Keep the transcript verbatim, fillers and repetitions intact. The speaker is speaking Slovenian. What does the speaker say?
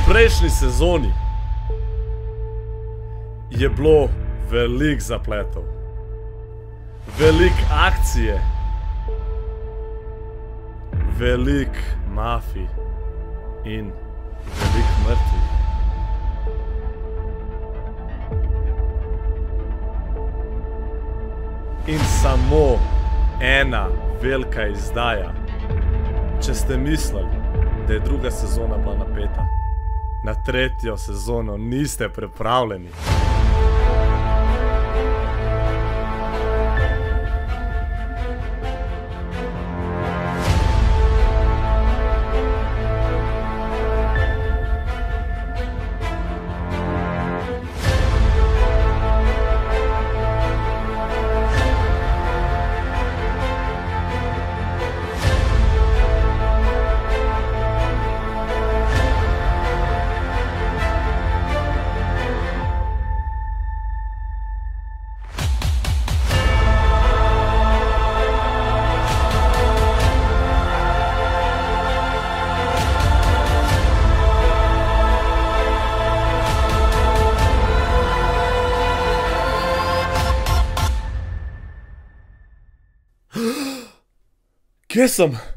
prejšnji sezoni je bilo veliko zapletov, veliko akcije, veliko mafij in veliko mrtvih. In samo ena velika izdaja. Če ste mislili, da je druga sezona bila napeta, na tretjo sezono niste pripravljeni. Kje sem?